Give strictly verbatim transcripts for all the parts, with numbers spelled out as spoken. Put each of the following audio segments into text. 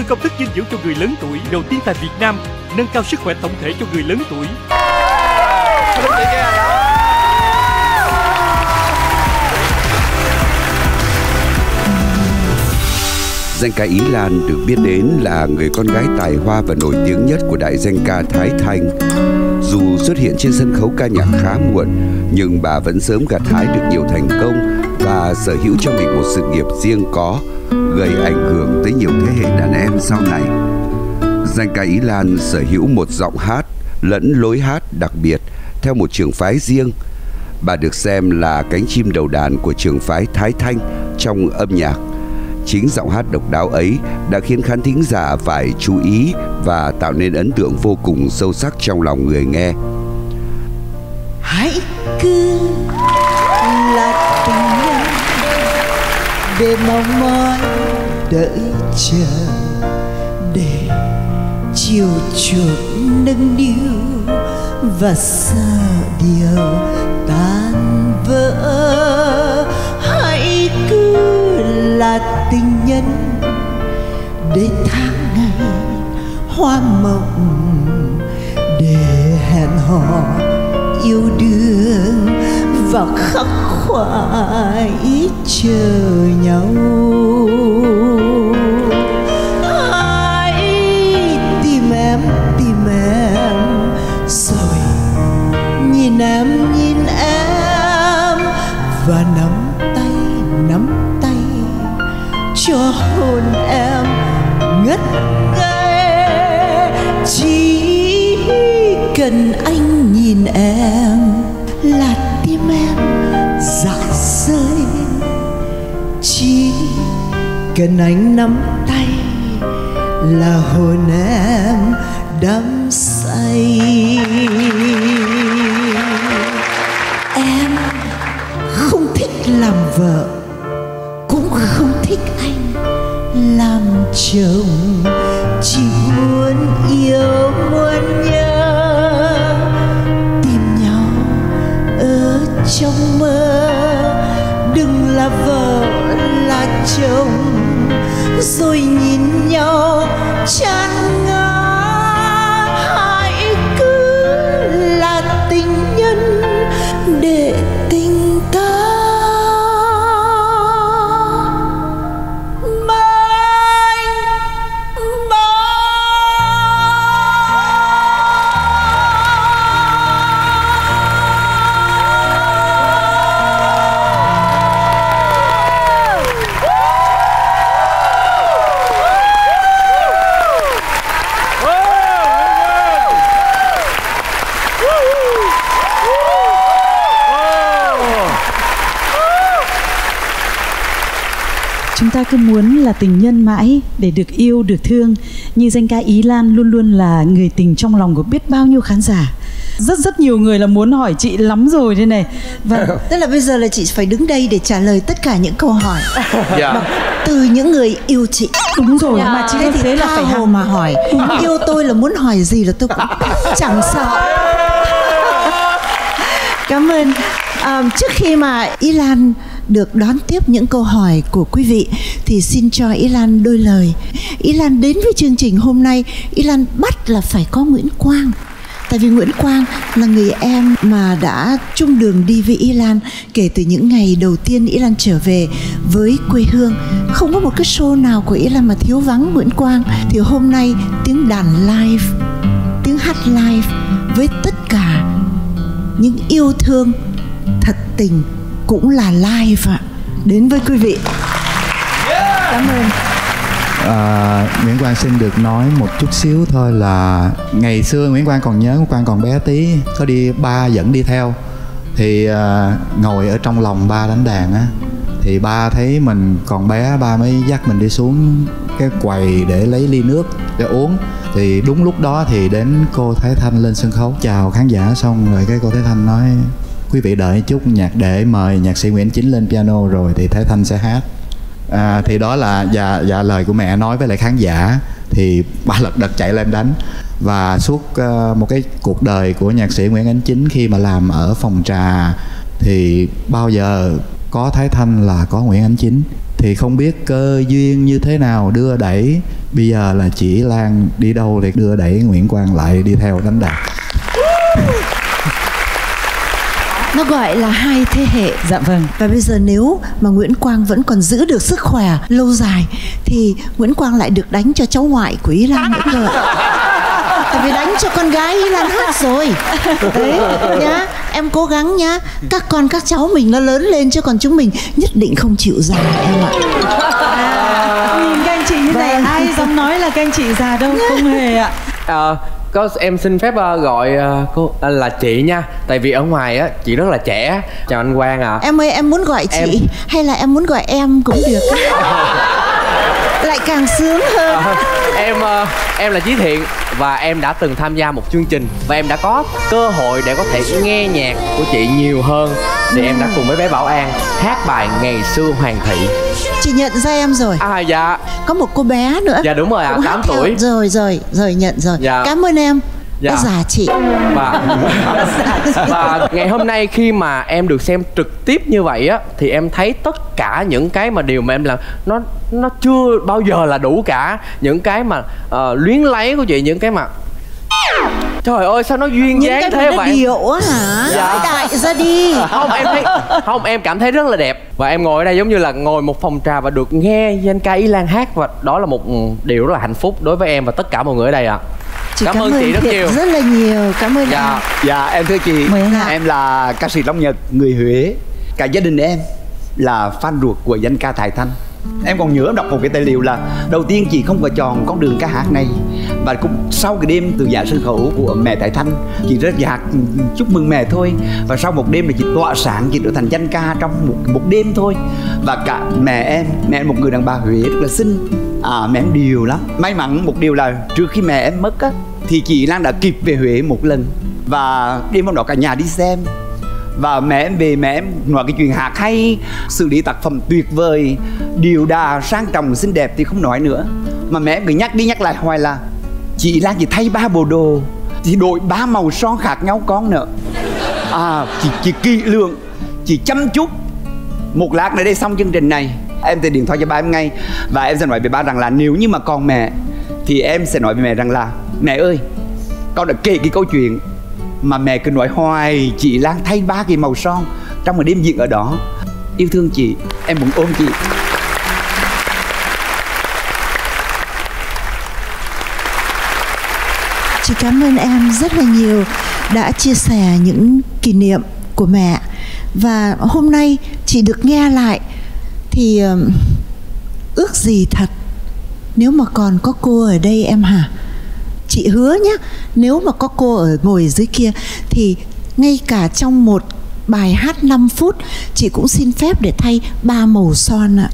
công thức dinh dưỡng cho người lớn tuổi đầu tiên tại Việt Nam, nâng cao sức khỏe tổng thể cho người lớn tuổi. Danh ca Ý Lan được biết đến là người con gái tài hoa và nổi tiếng nhất của đại danh ca Thái Thanh. Dù xuất hiện trên sân khấu ca nhạc khá muộn, nhưng bà vẫn sớm gặt hái được nhiều thành công và sở hữu cho mình một sự nghiệp riêng có, gây ảnh hưởng tới nhiều thế hệ đàn em sau này. Danh ca Ý Lan sở hữu một giọng hát lẫn lối hát đặc biệt theo một trường phái riêng. Bà được xem là cánh chim đầu đàn của trường phái Thái Thanh trong âm nhạc. Chính giọng hát độc đáo ấy đã khiến khán thính giả phải chú ý và tạo nên ấn tượng vô cùng sâu sắc trong lòng người nghe. Hãy cứ là tình nhân để mong mỏi đợi chờ, để chiều chuộng nâng niu và sợ điều tan vỡ. Hãy cứ là tình nhân để tháng ngày hoa mộng, để hẹn hò yêu đương và khắc khoải chờ nhau. Hãy tìm em, tìm em, rồi nhìn em, nhìn em, và nắm tay, nắm tay cho hồn em ngất ngây. Chỉ cần anh nhìn em là tim em rã rơi. Chỉ cần anh nắm tay là hồn em đắm say. Em không thích làm vợ, cũng không thích anh làm chồng, chỉ muốn yêu, muốn nhớ, tìm nhau ở trong mơ. Đừng là vợ là chồng rồi nhìn nhau chán ngán. Hãy cứ là tình nhân để tình ta Chúng ta cứ muốn là tình nhân mãi để được yêu, được thương. Như danh ca Ý Lan luôn luôn là người tình trong lòng của biết bao nhiêu khán giả. Rất rất nhiều người là muốn hỏi chị lắm rồi đây này. Và tức là bây giờ là chị phải đứng đây để trả lời tất cả những câu hỏi dạ. từ những người yêu chị. Đúng rồi, dạ. mà chị thế thì thế là phải hồ mà hỏi. Yêu tôi là muốn hỏi gì là tôi cũng chẳng sợ. Cảm ơn. À, trước khi mà Ý Lan được đón tiếp những câu hỏi của quý vị thì xin cho Ý Lan đôi lời. Ý Lan đến với chương trình hôm nay, Ý Lan bắt là phải có Nguyễn Quang. Tại vì Nguyễn Quang là người em mà đã chung đường đi với Ý Lan kể từ những ngày đầu tiên Ý Lan trở về với quê hương. Không có một cái show nào của Ý Lan mà thiếu vắng Nguyễn Quang. Thì hôm nay tiếng đàn live, tiếng hát live với tất cả những yêu thương thật tình cũng là live ạ, đến với quý vị. Cảm ơn. À, Nguyễn Quang xin được nói một chút xíu thôi là ngày xưa Nguyễn Quang còn nhớ, Nguyễn Quang còn bé tí, có đi ba dẫn đi theo thì à, ngồi ở trong lòng ba đánh đàn á, thì ba thấy mình còn bé, ba mới dắt mình đi xuống cái quầy để lấy ly nước để uống. Thì đúng lúc đó thì đến cô Thái Thanh lên sân khấu chào khán giả, xong rồi cái cô Thái Thanh nói quý vị đợi chút, nhạc để mời nhạc sĩ Nguyễn Ánh Chính lên piano rồi thì Thái Thanh sẽ hát. À, thì đó là dạ, dạ lời của mẹ nói với lại khán giả. Thì ba lật đật chạy lên đánh. Và suốt uh, một cái cuộc đời của nhạc sĩ Nguyễn Ánh Chính khi mà làm ở phòng trà thì bao giờ có Thái Thanh là có Nguyễn Ánh Chính. Thì không biết cơ duyên như thế nào đưa đẩy, bây giờ là chị Lan đi đâu thì đưa đẩy Nguyễn Quang lại đi theo đánh đàn. Nó gọi là hai thế hệ. Dạ vâng. Và bây giờ nếu mà Nguyễn Quang vẫn còn giữ được sức khỏe lâu dài thì Nguyễn Quang lại được đánh cho cháu ngoại của Ý Lan nữa cơ ạ. Tại vì đánh cho con gái Ý Lan hát rồi. Đấy nhá, em cố gắng nhá. Các con các cháu mình nó lớn lên, chứ còn chúng mình nhất định không chịu già em ạ. À, nhìn các anh chị như này, ai dám nói là các anh chị già đâu, không hề ạ. À, có em xin phép uh, gọi uh, cô uh, là chị nha, tại vì ở ngoài á chị rất là trẻ. Chào anh Quang ạ. À. Em ơi, em muốn gọi chị em... hay là em muốn gọi em cũng được. Lại càng sướng hơn. À, em uh, em là Chí Thiện và em đã từng tham gia một chương trình và em đã có cơ hội để có thể nghe nhạc của chị nhiều hơn. Thì em đã cùng với bé Bảo An hát bài Ngày Xưa Hoàng Thị. Chị nhận ra em rồi. À dạ. Có một cô bé nữa. Dạ đúng rồi ạ, à, tám tuổi. Rồi rồi rồi nhận rồi. Dạ. Cảm ơn em. Dạ. Đã già chị. Và, và ngày hôm nay khi mà em được xem trực tiếp như vậy á, thì em thấy tất cả những cái mà điều mà em làm nó nó chưa bao giờ là đủ cả. Những cái mà uh, luyến lấy của chị, những cái mà trời ơi sao nó duyên dáng thế vậy. Những cái điệu á hả? Dạ. Đại ra đi. Không em thấy không em cảm thấy rất là đẹp. Và em ngồi ở đây giống như là ngồi một phòng trà và được nghe danh ca Ý Lan hát. Và đó là một điều rất là hạnh phúc đối với em và tất cả mọi người ở đây ạ. À. Chị Cảm, cảm ơn chị rất nhiều. Rất là nhiều. Cảm ơn dạ. em. Dạ em thưa chị, em là ca sĩ Long Nhật, người Huế. Cả gia đình em là fan ruột của danh ca Thái Thanh. Em còn nhớ em đọc một cái tài liệu là đầu tiên chị không có chọn con đường ca hát này, và cũng sau cái đêm từ giả sân khấu của mẹ Thái Thanh, chị rất nhạc chúc mừng mẹ thôi. Và sau một đêm là chị tỏa sáng, chị trở thành danh ca trong một, một đêm thôi. Và cả mẹ em, mẹ em một người đàn bà Huế rất là xinh. À, mẹ em điều lắm. May mắn một điều là trước khi mẹ em mất á, thì chị Lan đã kịp về Huế một lần. Và đêm hôm đó cả nhà đi xem. Và mẹ em về, mẹ em nói cái chuyện hát hay, xử lý tác phẩm tuyệt vời, điệu đà, sang trọng, xinh đẹp thì không nói nữa. Mà mẹ em cứ nhắc đi nhắc lại hoài là chị Lan chỉ thay ba bộ đồ, chị đổi ba màu son khác nhau con nữa. À, chị, chị kỹ lưỡng, chị chăm chút. Một lát nữa đây xong chương trình này, em sẽ điện thoại cho ba em ngay. Và em sẽ nói với ba rằng là nếu như mà còn mẹ thì em sẽ nói với mẹ rằng là mẹ ơi, con đã kể cái câu chuyện mà mẹ cứ nói hoài chị Lan thay ba cái màu son trong một đêm diễn ở đó. Yêu thương chị, em muốn ôm chị. Chị cảm ơn em rất là nhiều đã chia sẻ những kỷ niệm của mẹ. Và hôm nay chị được nghe lại thì uh, ước gì thật nếu mà còn có cô ở đây em hả? Chị hứa nhé, nếu mà có cô ở ngồi dưới kia thì ngay cả trong một bài hát năm phút chị cũng xin phép để thay ba màu son ạ.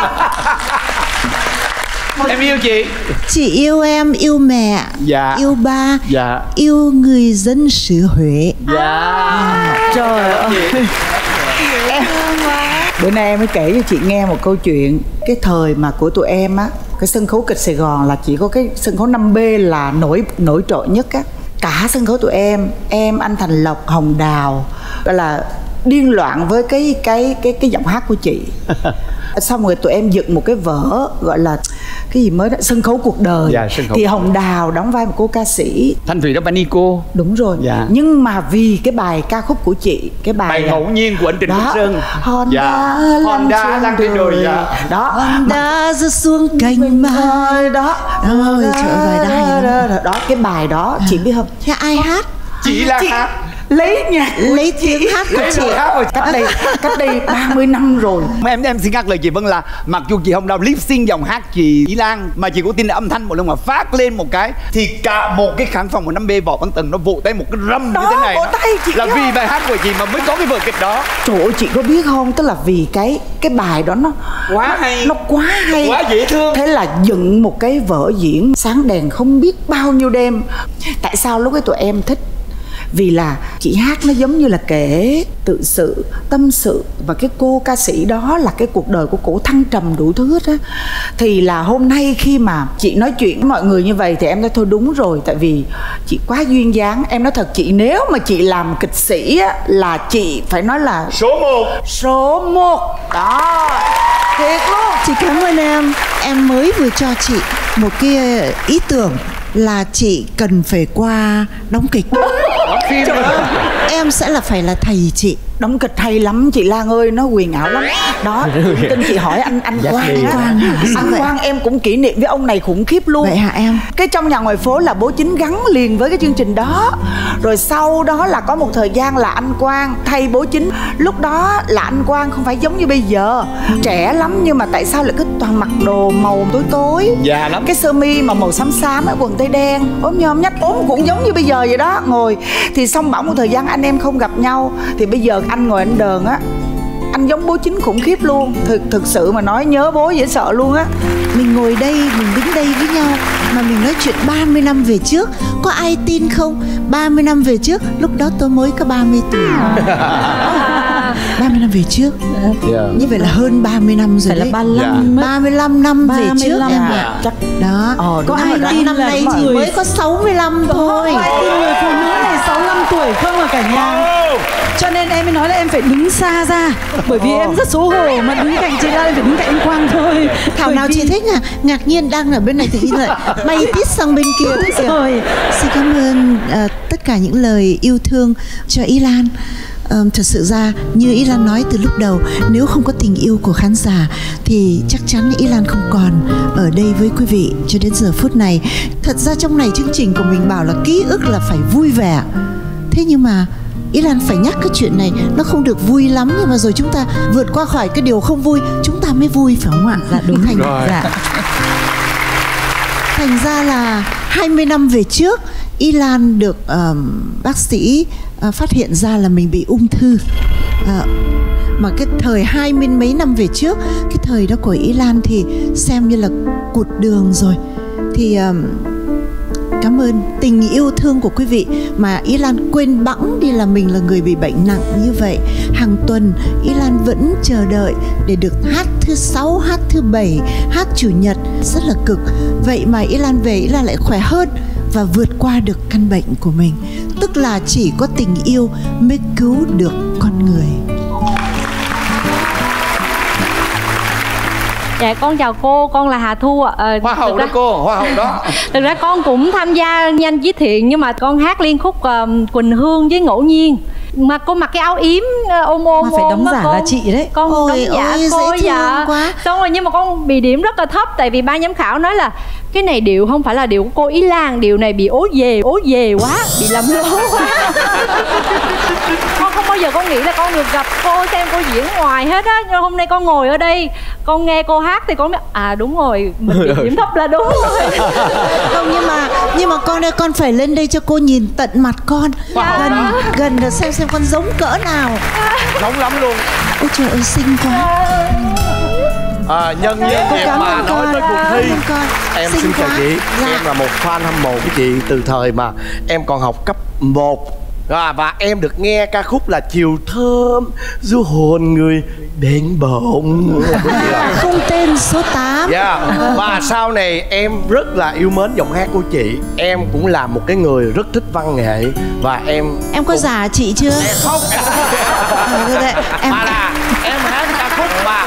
Em yêu chị. Chị yêu em, yêu mẹ, dạ. yêu ba, dạ. yêu người dân xứ Huế. Dạ. À, trời ơi. Em, bữa nay em mới kể cho chị nghe một câu chuyện. Cái thời mà của tụi em á, cái sân khấu kịch Sài Gòn là chỉ có cái sân khấu năm B là nổi nổi trội nhất á. Cả sân khấu tụi em, em, anh Thành Lộc, Hồng Đào gọi là điên loạn với cái cái cái cái giọng hát của chị. Xong rồi tụi em dựng một cái vở gọi là cái gì mới đó, sân khấu cuộc đời. Dạ, sân khấu. Thì Hồng Đào đóng vai một cô ca sĩ, Thanh Thủy đóng vai Nico. Đúng rồi. Dạ. Nhưng mà vì cái bài ca khúc của chị, cái bài, bài ngẫu nhiên của anh Trịnh Công Sơn. Honda, dạ. Honda lan trên đồi. Dạ. Đó, Honda rơi xuống cành mai đó. Ôi trời ơi, bài đó hay lắm. Đó, cái bài đó chị biết không? Thế ai hát? Chị là hát. Lấy nhạc lấy tiếng hát của chị. Rồi, cách đây cách đây ba mươi năm rồi. Em em xin ngắt lời chị Vân là mặc dù chị Hồng Đào lip sync dòng hát chị Ý Lan, mà chị có tin là âm thanh một lần mà phát lên một cái thì cả một cái khán phòng của năm B Võ Văn Tần nó vỗ tay một cái râm đó, như thế này. Vỗ tay, chị là vì bài hát của chị mà mới có cái vở kịch đó. Trời ơi, chị có biết không, tức là vì cái cái bài đó nó quá nó, hay, nó quá hay, quá dễ thương. Thế là dựng một cái vở diễn sáng đèn không biết bao nhiêu đêm. Tại sao lúc ấy tụi em thích? Vì là chị hát nó giống như là kể tự sự, tâm sự. Và cái cô ca sĩ đó là cái cuộc đời của cổ thăng trầm đủ thứ hết á. Thì là hôm nay khi mà chị nói chuyện với mọi người như vậy thì em nói thôi đúng rồi. Tại vì chị quá duyên dáng. Em nói thật chị, nếu mà chị làm kịch sĩ á, là chị phải nói là Số một. Số một. Đó. Thiệt luôn. Chị cảm ơn em. Em mới vừa cho chị một cái ý tưởng là chị cần phải qua đóng kịch. Em sẽ là phải là thầy chị. Đóng kịch hay lắm chị Lan ơi, nó huyền ảo lắm. Đó, tin chị hỏi anh anh Quang á. Quang hả? Anh Quang em cũng kỷ niệm với ông này khủng khiếp luôn. Vậy hả em? Cái trong nhà ngoài phố là Bố Chính gắn liền với cái chương trình đó. Rồi sau đó là có một thời gian là anh Quang thay Bố Chính. Lúc đó là anh Quang không phải giống như bây giờ, trẻ lắm nhưng mà tại sao lại cứ toàn mặc đồ màu tối tối. Già lắm. Cái sơ mi mà màu xám xám, cái quần tây đen, ốm nhom nhách ốm cũng giống như bây giờ vậy đó. Ngồi thì xong bảo một thời gian anh em không gặp nhau, thì bây giờ anh ngồi anh đờn á, anh giống Bố Chính khủng khiếp luôn. Thực thực sự mà nói nhớ bố dễ sợ luôn á. Mình ngồi đây, mình đứng đây với nhau mà mình nói chuyện ba mươi năm về trước. Có ai tin không? ba mươi năm về trước, lúc đó tôi mới có ba mươi tuổi. ba mươi năm về trước. Yeah. Như vậy là hơn ba mươi năm rồi. Phải là đấy. ba mươi lăm ba mươi lăm năm về trước. ba mươi lăm Dạ. Chắc Đó. Ờ, Có ai tin năm nay chỉ người... mới có sáu mươi lăm thôi. Có ai tin người phụ nữ này sáu mươi lăm tuổi không à cả nhà? Cho nên em mới nói là em phải đứng xa ra. Bởi vì em rất xấu hổ mà đứng cạnh chị Lan, em phải đứng cạnh anh Quang thôi. Thảo Bởi nào vì... chị thích à? Ngạc nhiên đang ở bên này thì lại bay tít sang bên kia. Rồi. Xin cảm ơn uh, tất cả những lời yêu thương cho Y Lan. Um, thật sự ra như Y Lan nói từ lúc đầu, nếu không có tình yêu của khán giả thì chắc chắn Y Lan không còn ở đây với quý vị cho đến giờ phút này. Thật ra trong này chương trình của mình bảo là ký ức là phải vui vẻ, thế nhưng mà Y Lan phải nhắc cái chuyện này, nó không được vui lắm, nhưng mà rồi chúng ta vượt qua khỏi cái điều không vui, chúng ta mới vui, phải không ạ? Dạ đúng Thành, rồi. Dạ. Thành ra là hai mươi năm về trước, Y Lan được um, bác sĩ uh, phát hiện ra là mình bị ung thư. uh, Mà cái thời hai mươi mấy năm về trước, cái thời đó của Y Lan thì xem như là cụt đường rồi. Thì um, cảm ơn tình yêu thương của quý vị mà Y Lan quên bẵng đi là mình là người bị bệnh nặng như vậy. Hàng tuần Y Lan vẫn chờ đợi để được hát thứ sáu, hát thứ bảy, hát chủ nhật, rất là cực. Vậy mà Y Lan về Y Lan lại khỏe hơn và vượt qua được căn bệnh của mình. Tức là chỉ có tình yêu mới cứu được con người. Dạ con chào cô, con là Hà Thu ạ. Ờ, Hoa hậu đó cô, hoa hậu đó. Thực ra con cũng tham gia Nhanh Chí Thiện, nhưng mà con hát liên khúc uh, Quỳnh Hương với Ngẫu Nhiên. Mà cô mặc cái áo yếm ôm ôm mà phải đóng giả con, là chị đấy. Con Ôi, đóng giả ôi, cô dễ thương dạ quá. Xong rồi nhưng mà con bị điểm rất là thấp. Tại vì ban giám khảo nói là cái này điệu không phải là điệu của cô Y Lan, điệu này bị ố về, ố về quá, bị làm lố quá. Con không bao giờ con nghĩ là con được gặp cô, xem cô diễn ngoài hết á. Nhưng hôm nay con ngồi ở đây, con nghe cô hát thì con biết à đúng rồi, mình bị điểm thấp là đúng rồi. Không, nhưng mà nhưng mà con ơi, con phải lên đây cho cô nhìn tận mặt con. Dạ. Gần gần để xem xem con giống cỡ nào. Nóng lắm luôn. Ôi trời ơi, xinh quá. À, nhân nhân Cô em cảm mà ơn nói con. tới cuộc thi, Cảm ơn con. em Xinh xin chào quá. chị. Dạ. Em là một fan hâm mộ của chị từ thời mà em còn học cấp một. À, và em được nghe ca khúc là Chiều Thơm du hồn người đến bỗng. Không tên số tám. Yeah. Và sau này em rất là yêu mến giọng hát của chị. Em cũng là một cái người rất thích văn nghệ. Và em Em có cũng... giả chị chưa? Em không. À, được đấy. Em Mà là em hát ca khúc mà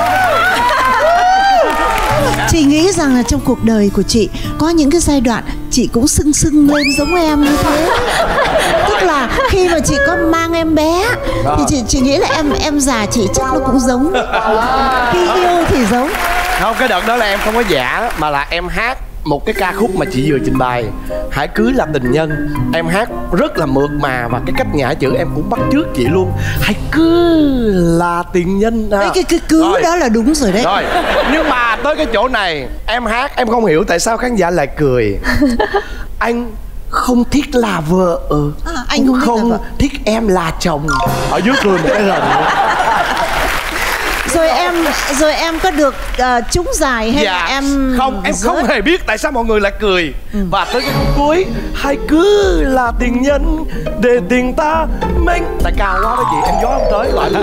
chị nghĩ rằng là trong cuộc đời của chị có những cái giai đoạn chị cũng sưng sưng lên giống em như thế. Tức là khi mà chị có mang em bé thì chị chị nghĩ là em em già chị chắc nó cũng giống. Khi yêu thì giống. không, cái đợt đó là em không có giả, mà là em hát một cái ca khúc mà chị vừa trình bày, Hãy Cưới Là Tình Nhân. Em hát rất là mượt mà, và cái cách nhả chữ em cũng bắt chước chị luôn. Hãy cứ là tình nhân à. Đấy, cái cái cứ Rồi. đó là đúng rồi đấy. Rồi, nhưng mà tới cái chỗ này em hát em không hiểu tại sao khán giả lại cười. Anh không thích là vợ, À, anh cũng không thích là không vợ. thích em là chồng. Ở dưới cười một cái lần. Rồi em rồi em có được uh, trúng giải hay Dạ. là em Không, em rớt? không hề biết tại sao mọi người lại cười. Và tới cái khúc cuối, hãy cứ là tình nhân để tình ta mình. Tại cao quá đó chị, em gió không tới lại.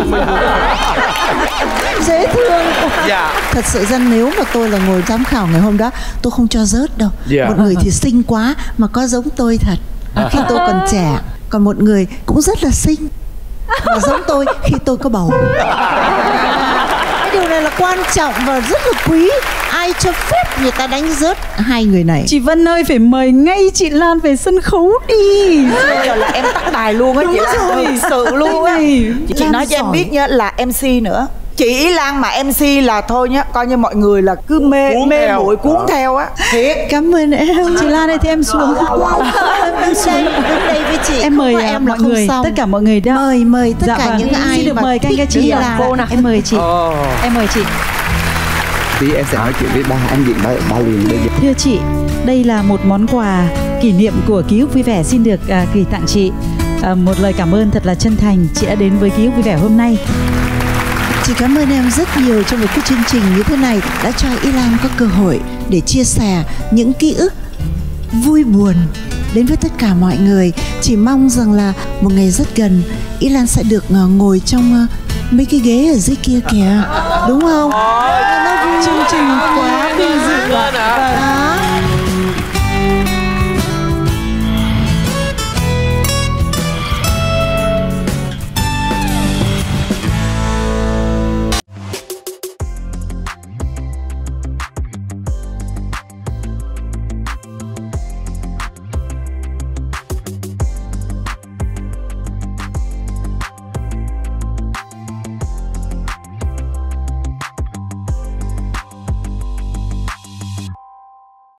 Dễ thương. Dạ. Thật sự ra nếu mà tôi là ngồi giám khảo ngày hôm đó, tôi không cho rớt đâu. Dạ. Một người thì xinh quá mà có giống tôi thật à, khi tôi còn trẻ. Còn một người cũng rất là xinh mà giống tôi khi tôi có bầu. Cái điều điều này là quan trọng và rất là quý. Ai cho phép người ta đánh rớt hai người này? Chị Vân ơi, phải mời ngay chị Lan về sân khấu đi. Giờ là em tắt bài luôn á chị Lan, thực sự luôn á. Chị, chị nói cho em biết nhá, là em xê nữa. Chị Ý Lan mà em xê là thôi nhá, coi như mọi người là cứ mê cuốn mê muội cuốn à. theo á. Thiệt. Cảm ơn em. Chị Lan ơi thì em xuống. Em đây, em đây với chị. Em mời em mọi người, xong. tất cả mọi người đó. Mời mời tất dạ cả vâng. những ai xin được mà mời các chị là cô nào. Em mời chị. Oh. Em mời chị. Tí em sẽ nói chuyện với ba anh diện ba, ba liền bây giờ. Thưa chị, đây là một món quà kỷ niệm của Ký ức Vui Vẻ xin được uh, gửi tặng chị. Uh, một lời cảm ơn thật là chân thành chị đã đến với Ký ức Vui Vẻ hôm nay. Chị cảm ơn em rất nhiều trong một cái chương trình như thế này đã cho Y Lan có cơ hội để chia sẻ những ký ức vui buồn đến với tất cả mọi người. Chỉ mong rằng là một ngày rất gần Y Lan sẽ được ngồi trong mấy cái ghế ở dưới kia kìa, đúng không? Chương trình quá vinh dự ạ.